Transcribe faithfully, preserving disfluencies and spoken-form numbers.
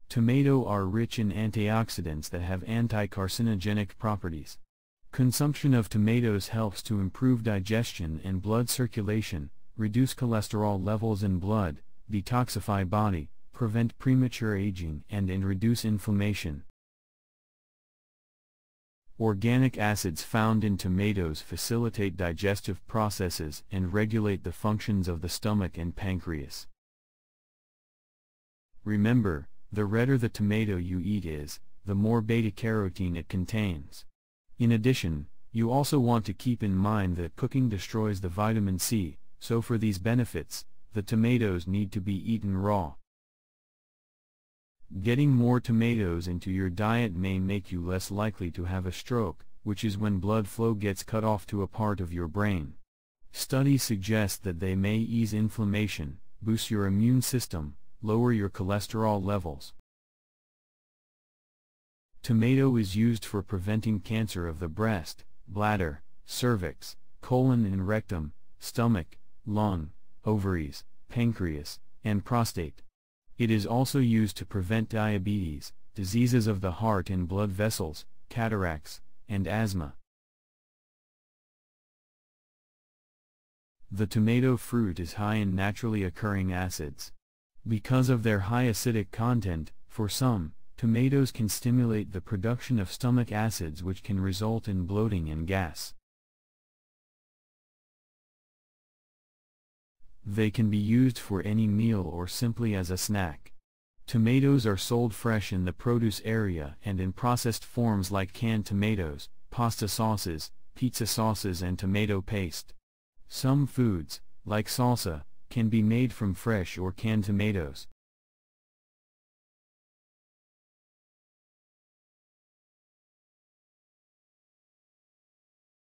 Tomato are rich in antioxidants that have anti-carcinogenic properties. Consumption of tomatoes helps to improve digestion and blood circulation, reduce cholesterol levels in blood, detoxify body, prevent premature aging and, and reduce inflammation. Organic acids found in tomatoes facilitate digestive processes and regulate the functions of the stomach and pancreas. Remember, the redder the tomato you eat is, the more beta-carotene it contains. In addition, you also want to keep in mind that cooking destroys the vitamin C, so for these benefits, the tomatoes need to be eaten raw. Getting more tomatoes into your diet may make you less likely to have a stroke, which is when blood flow gets cut off to a part of your brain. Studies suggest that they may ease inflammation, boost your immune system, lower your cholesterol levels. Tomato is used for preventing cancer of the breast, bladder, cervix, colon and rectum, stomach, lung, ovaries, pancreas, and prostate. It is also used to prevent diabetes, diseases of the heart and blood vessels, cataracts, and asthma. The tomato fruit is high in naturally occurring acids. Because of their high acidic content, for some, tomatoes can stimulate the production of stomach acids which can result in bloating and gas. They can be used for any meal or simply as a snack. Tomatoes are sold fresh in the produce area and in processed forms like canned tomatoes, pasta sauces, pizza sauces and tomato paste. Some foods, like salsa, can be made from fresh or canned tomatoes.